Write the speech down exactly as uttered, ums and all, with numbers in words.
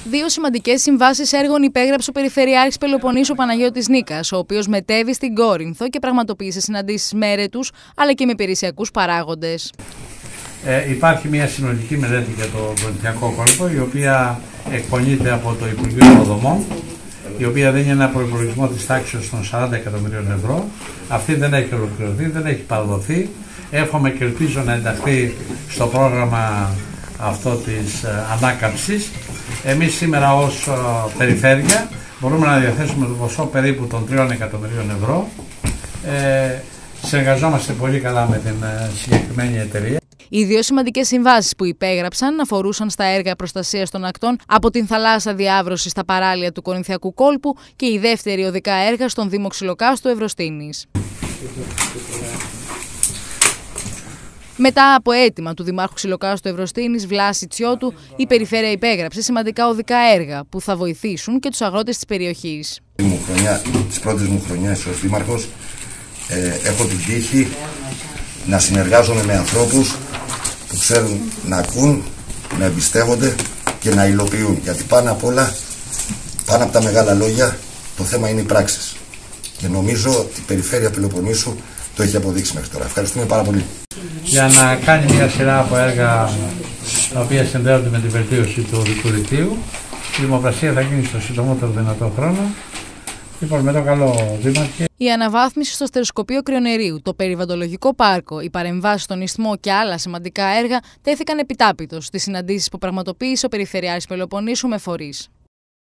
Δύο σημαντικές συμβάσεις έργων υπέγραψε ο Περιφερειάρχης Πελοποννήσου Παναγιώτης Νίκας, ο οποίος μετέβη στην Κόρινθο και πραγματοποίησε συναντήσεις με αιρετούς αλλά και με υπηρεσιακούς παράγοντες. Ε, υπάρχει μια συνολική μελέτη για το Κορινθιακό κόλπο, η οποία εκπονείται από το Υπουργείο Υποδομών, η οποία δίνει ένα προϋπολογισμό της τάξης των σαράντα εκατομμυρίων ευρώ. Αυτή δεν έχει ολοκληρωθεί, δεν έχει παραδοθεί. Εύχομαι και ελπίζω να ενταχθεί στο πρόγραμμα αυτό της ε, ανάκαμψης. Εμείς σήμερα ως ε, περιφέρεια μπορούμε να διαθέσουμε το ποσό περίπου των τριών εκατομμυρίων ευρώ. Ε, συνεργαζόμαστε πολύ καλά με την ε, συγκεκριμένη εταιρεία. Οι δύο σημαντικές συμβάσεις που υπέγραψαν αφορούσαν στα έργα προστασίας των ακτών από την θαλάσσα διάβρωση στα παράλια του Κορινθιακού κόλπου και η δεύτερη οδικά έργα στον Δήμο Ξυλοκάστου Ευρωστήνης. Μετά από αίτημα του Δημάρχου Ξυλοκάστου Ευρωστήνης, Βλάση Τσιώτου, η Περιφέρεια υπέγραψε σημαντικά οδικά έργα που θα βοηθήσουν και τους αγρότες της περιοχής. Τις πρώτες μου χρονιές ως Δήμαρχος ε, έχω την τύχη να συνεργάζομαι με ανθρώπους που ξέρουν να ακούν, να εμπιστεύονται και να υλοποιούν. Γιατί πάνω απ' όλα, πάνω από τα μεγάλα λόγια, το θέμα είναι οι πράξεις. Και νομίζω ότι η Περιφέρεια Πελοποννήσου το έχει αποδείξει μέχρι τώρα. Ευχαριστούμε πάρα πολύ. Για να κάνει μια σειρά από έργα τα οποία συνδέονται με την βελτίωση του οδικού δικτύου. Η δημοπρασία θα γίνει στο συντομότερο δυνατό χρόνο. Λοιπόν, με το καλό Δήμαρχε. Η αναβάθμιση στο στερεοσκοπείο Κρυονερίου, το περιβαλλοντολογικό πάρκο, οι παρεμβάσεις στον Ισθμό και άλλα σημαντικά έργα τέθηκαν επιτάπητος στις συναντήσεις που πραγματοποίησε ο Περιφερειάρχης Πελοποννήσου με φορείς.